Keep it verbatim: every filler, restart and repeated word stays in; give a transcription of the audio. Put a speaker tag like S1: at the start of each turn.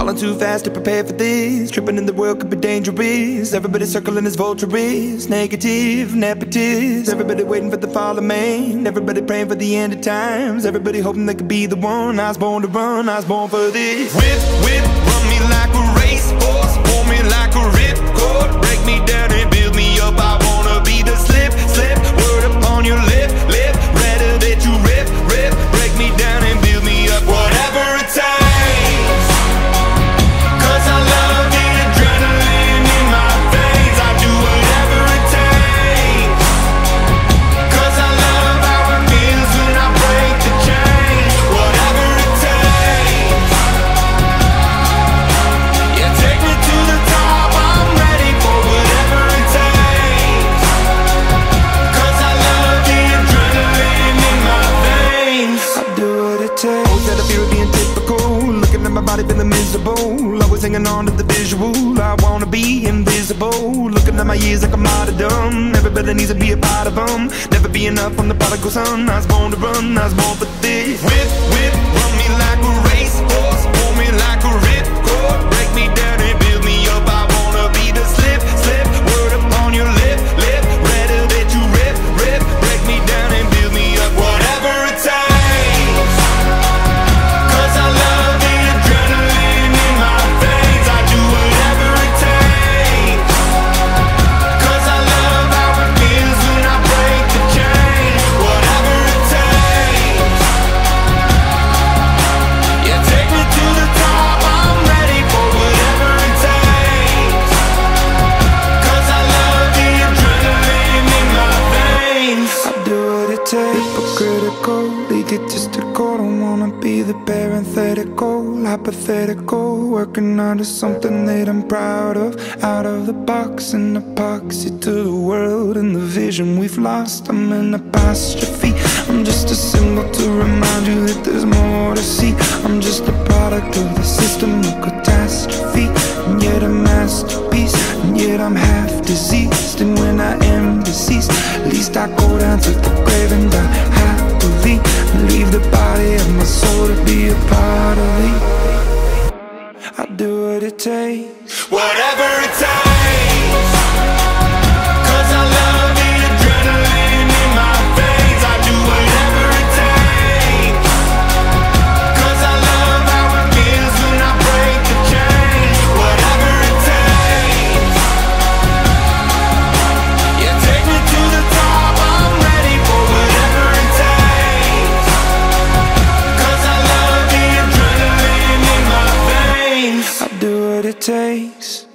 S1: Falling too fast to prepare for this. Tripping in the world could be dangerous. Everybody circling as vultures. Negative, nepotist. Everybody waiting for the fall of man. Everybody praying for the end of times. Everybody hoping they could be the one. I was born to run, I was born for this. Whip, whip, run me like a racehorse. Pull me like a ripcord. Break me down and build me up. I wanna be the slip, slip. Word upon your lip, lip. Rather that you rip, rip. Break me down and build me up. Whatever it takes. Feeling miserable, always hanging on to the visual. I wanna be invisible, looking at my years like I'm martyrdom. Everybody needs to be a part of them. Never be enough on the prodigal son. I was born to run, I was born for this. Whip, whip, run me like a racehorse. Pull me like a ripcord. Break me down and build me up. I wanna be the slip, slip. Word upon your lip, lip. Rather that you rip, rip. Break me down and build me up. Whatever it takes. Hypocritical, egotistical. Don't wanna be the parenthetical, hypothetical. Working out of something that I'm proud of. Out of the box, an epoxy to the world and the vision we've lost. I'm an apostrophe. I'm just a symbol to remind you that there's more to see. I'm just a product of the system of catastrophe, and yet a masterpiece. And yet I'm half diseased, and when I am deceased, at least I go down to the grave and die happily, and leave the body of my soul to be a part of me. I'll do what it takes, whatever it takes. Cause I love the adrenaline in my veins. I do whatever it takes. Cause I love how it feels when I break the chain. Whatever it takes. Yeah, take me to the top. I'm ready for whatever it takes. Cause I love the adrenaline in my veins. I'll do what it takes.